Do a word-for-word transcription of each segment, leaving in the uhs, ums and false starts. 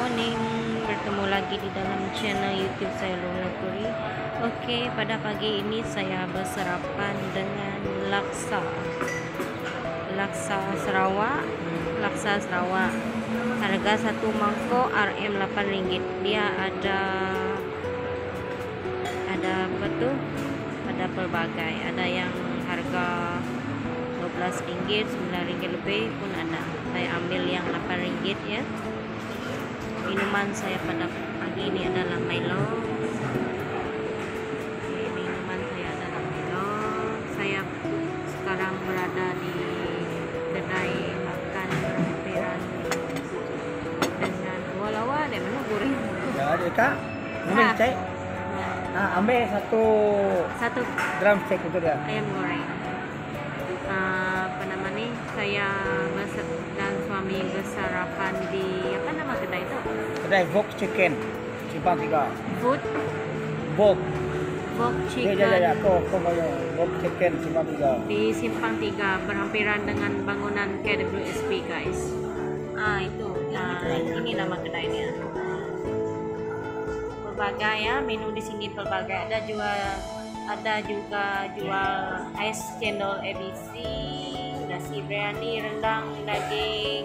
morning, bertemu lagi di dalam channel YouTube saya Luna Puri. Oke, pada pagi ini saya bersarapan dengan laksa laksa Sarawak laksa Sarawak harga satu mangkok R M delapan ringgit. Dia ada ada apa tuh ada pelbagai, ada yang harga dua belas ringgit, sembilan ringgit lebih pun ada. Saya ambil yang delapan ringgit ya. Minuman saya pada pagi ini adalah Milo. Oke, minuman saya adalah Milo. Saya sekarang berada di kedai makan berhampiran dengan walawa dan mana goreng. Ya ada kak, ambil Ah. cek. Ah, ambil satu Satu drumstick itu dia. ayam goreng. Uh, apa nama nih? Saya masak dan suami bersarapan di apa nama kedai itu? Kedai Vogue Chicken, Simpang Tiga. Food Vogue. Vogue Ya Chicken ya ya, ya. Kau kau mau Vogue Chicken Simpang Tiga. di Simpang Tiga, berhampiran dengan bangunan K W S P guys. Ah itu, nah ini nama kedainya. Pelbagai ya, menu di sini pelbagai. Ada jual, ada juga jual es cendol A B C, nasi biryani, rendang, daging,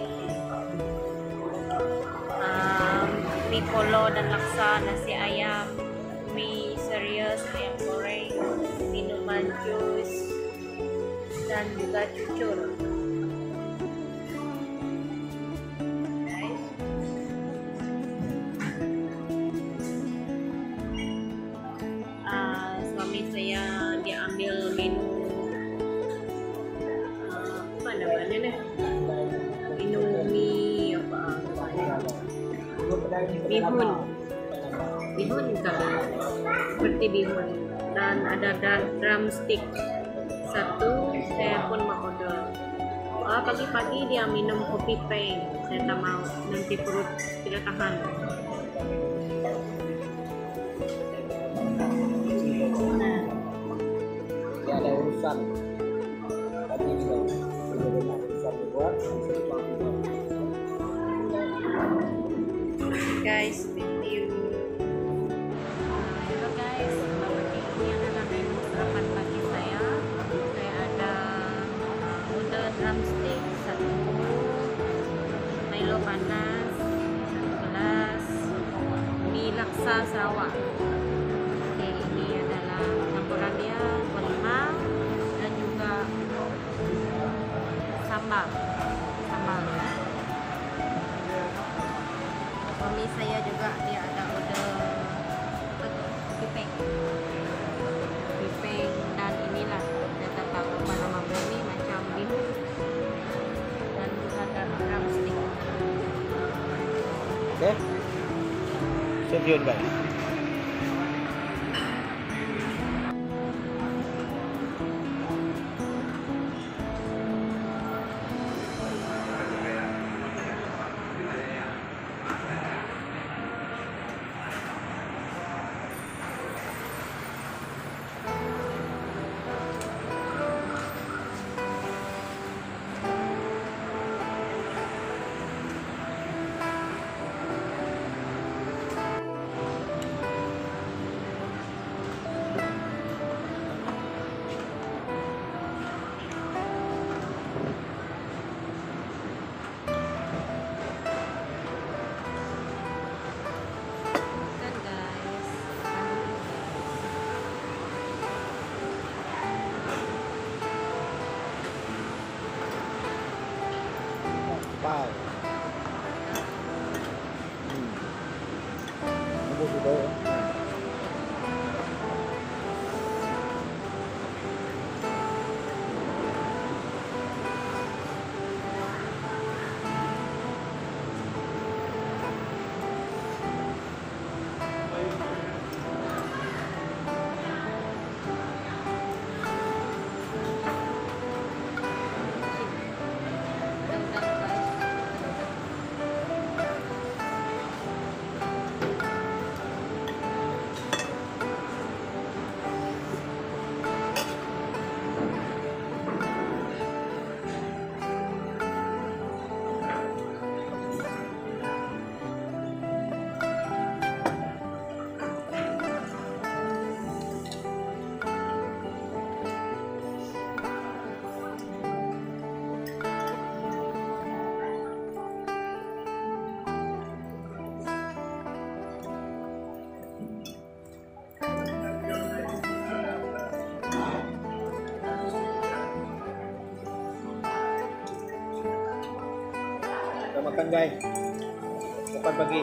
um, mie polo dan laksa, nasi ayam, mie serius, ayam goreng, minuman jus, dan juga cucur. Guys. Ah, suami saya dia ambil menu ah, apa namanya nih? Menu mie apa? Bihun. Bihun kalau seperti bihun, dan ada drum- drumstick satu. Saya pun mau order. Ah, pagi-pagi dia minum kopi peng. Saya tak mau, nanti perut tidak tahan. Nah, Ya ada urusan. Tadi juga sudah banyak urusan dibuat. guys, thank you. Halo guys, selamat pagi. Ini adalah menu sarapan pagi saya. Saya ada uh, order drumstick satu, Milo panas satu gelas, mie laksa Sarawak. Oke, ini adalah campuran dia, kuah limau dan juga sambal. Sambal. Suami saya juga dia ada order pipeng pipeng dan inilah dia tak tahu apa nama brand ni, macam bihun dan juga ada drumstick. Oke. Stay tune guys. makan guys. Kapan pagi?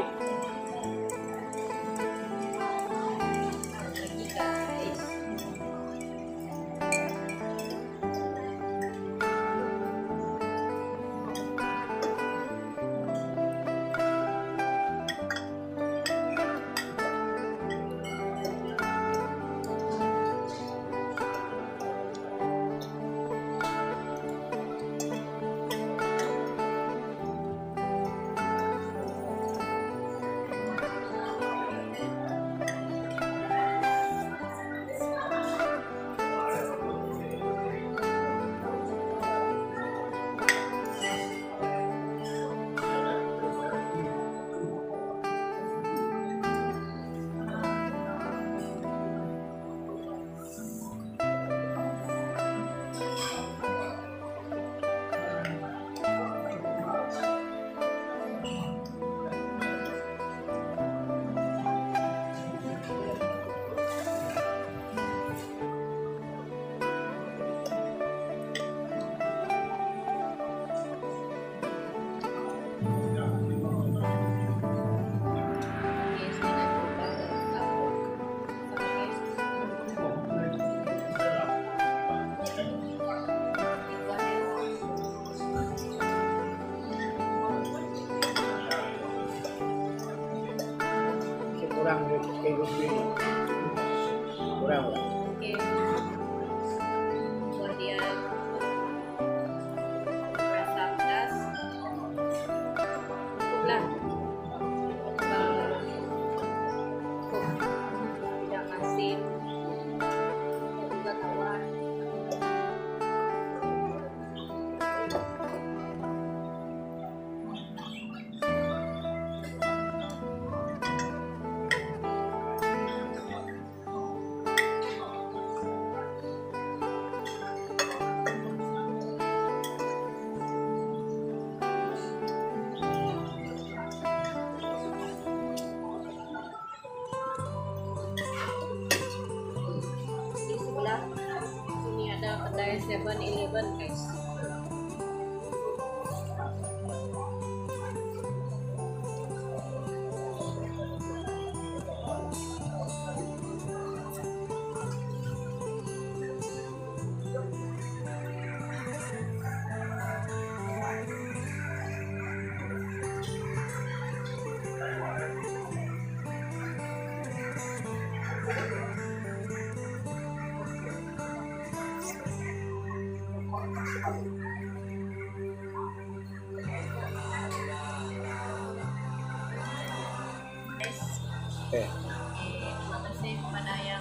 Kurang kayak gini. Kurang lah. Oke. Kemudian rasa pedas. Cukuplah. Kalau cukup tidak asin, juga tawar. Ini ada kedai seven eleven guys. Eh. Terima kasih kepada yang